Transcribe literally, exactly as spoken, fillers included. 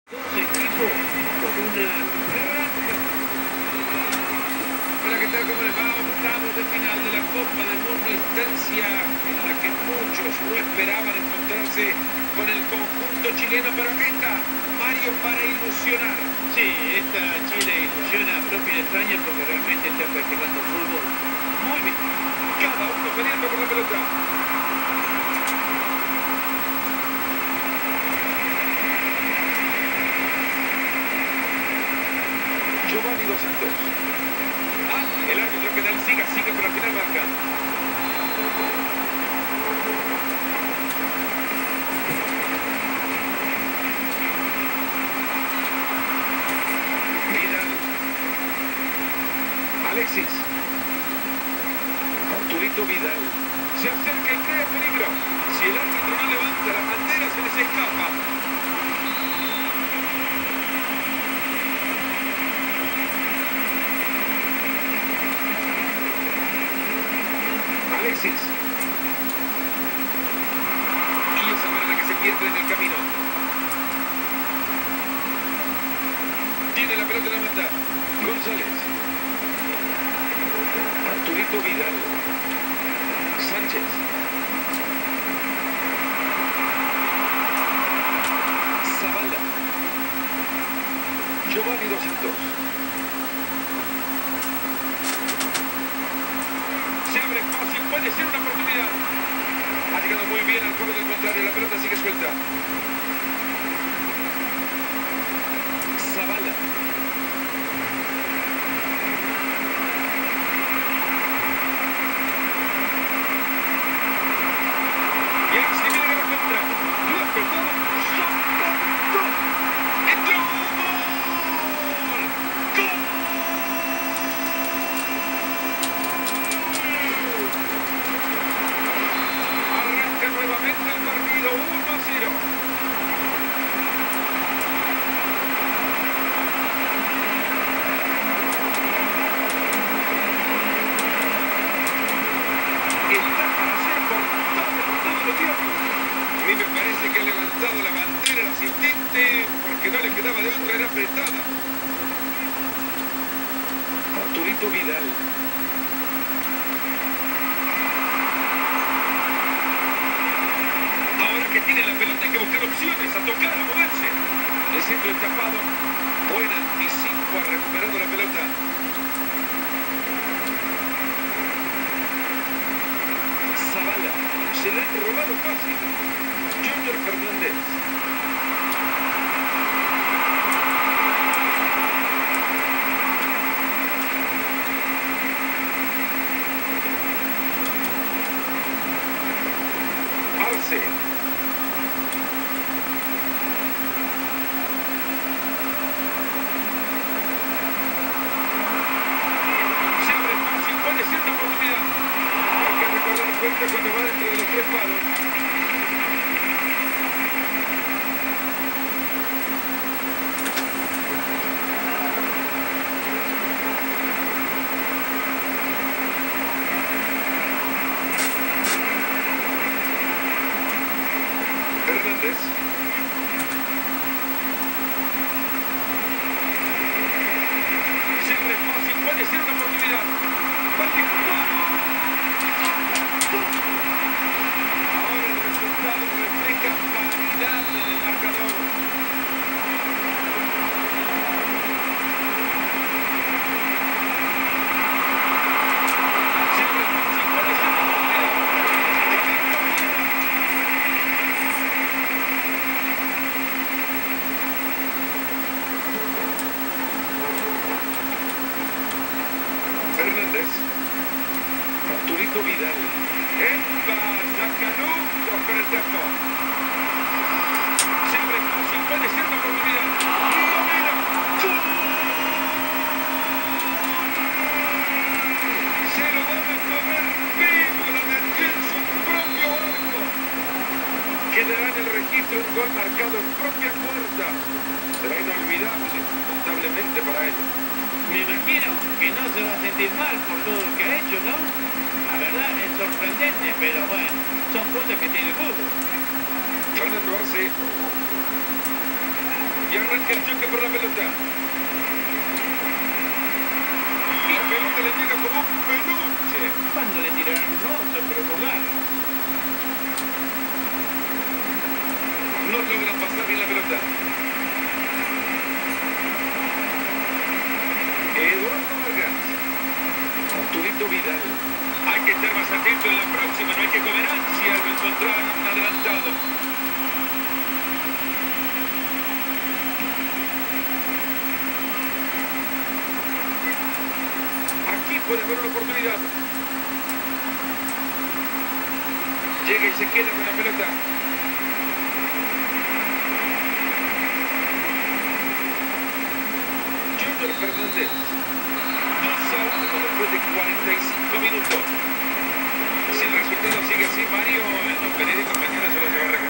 Dos equipos con una gran... Hola, ¿qué tal? ¿Cómo les va? Octavos de final de la Copa del Mundo, instancia en la que muchos no esperaban encontrarse con el conjunto chileno, pero aquí está Mario para ilusionar. Sí, esta Chile ilusiona propia y extraña porque realmente está practicando fútbol muy bien. Cada uno peleando por la pelota. Giovanni Dos Santos. Ah, el árbitro que da el siga, sigue, pero al final marca. Vidal. Alexis. Arturito Vidal. Se acerca y crea peligro. Si el árbitro no levanta la bandera, se les escapa. Alexis. Y esa manera que se pierde en el camino. Tiene la pelota en la banda. González. Arturito Vidal. Sánchez. Zavala. Giovanni Dos Santos. Se abre fácil, puede ser una oportunidad. Ha llegado muy bien al juego del contrario, la pelota sigue suelta. Zavala. Y ahí se viene la contra. Lo ha pegado. ¡Soportó! ¡Entró! ¡Gol! ¡Gol! Arranca nuevamente el partido, uno a cero. Está para ser cortado en todo el tiempo. A mí me parece que ha levantado la bandera el asistente porque no le quedaba de otra, era apretada. Arturito Vidal. Ahora que tiene la pelota hay que buscar opciones, a tocar, a moverse. El centro escapado. Buen anticipo, ha recuperado la pelota. Zavala. Se la han robado fácil. Junior Fernández. Arce. Se abre fácil, puede ser una oportunidad. Hay que recordar fuerte cuando va dentro de los tres palos. Hernández. Se abre fácil, puede ser una oportunidad. Va el disparo. Ahora el resultado refleja paridad en el marcador. Se abre fácil, puede ser una oportunidad. Fernández. Arturito Vidal. ¡Epa! Sacaluco con el tapo. Se abre fácil, puede ser una oportunidad. ¡Y lo mira! ¡Gol! Se lo van a comer vivo, la metió en su propio arco. Quedará en el registro un gol marcado en propia puerta. Será inolvidable, notablemente para él. Me imagino que no se va a sentir mal por todo lo que ha hecho, ¿no? La verdad es sorprendente, pero bueno, son cosas que tiene el fútbol. Fernando Arce. Y arranca el choque por la pelota. La pelota le llega como un peluche. Cuando le tiraron un oso, pero con ganas. No logran pasar bien la pelota. Eduardo Vargas. Arturito Vidal. Hay que estar más atento en la próxima. No hay que comer ansia al encontrar un adelantado. Aquí puede haber una oportunidad. Llega y se queda con la pelota. Junior Fernández. dos a uno después de cuarenta y cinco minutos. Si el resultado sigue así, Mario, en los periódicos mañana se lo lleva a recoger.